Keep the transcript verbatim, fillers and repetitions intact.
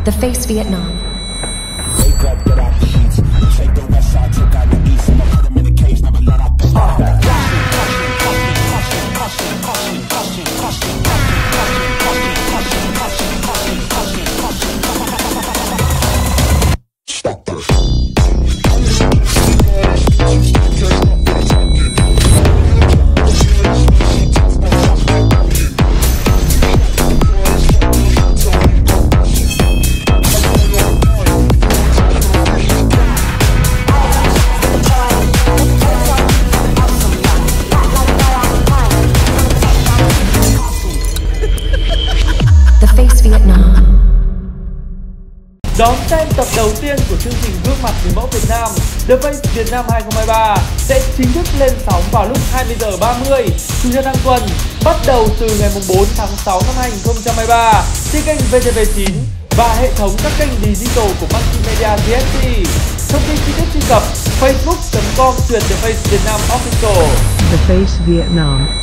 The Face Vietnam. Wake up, get out the sheets. Take the west side, took out the east. I'ma put them in the cage, never let out the stop this. The Face Vietnam. Đón xem tập đầu tiên của chương trình Gương mặt người mẫu Việt Nam The Face Việt Nam hai không hai ba sẽ chính thức lên sóng vào lúc hai mươi giờ ba mươi Chủ nhật hàng tuần, bắt đầu từ ngày bốn tháng sáu năm hai nghìn không trăm hai mươi ba trên kênh vê tê vê chín và hệ thống các kênh digital của Multimedia giê ét tê. Thông tin chi tiết truy cập facebook chấm com truyền The Face Việt Nam Official. The Face Vietnam.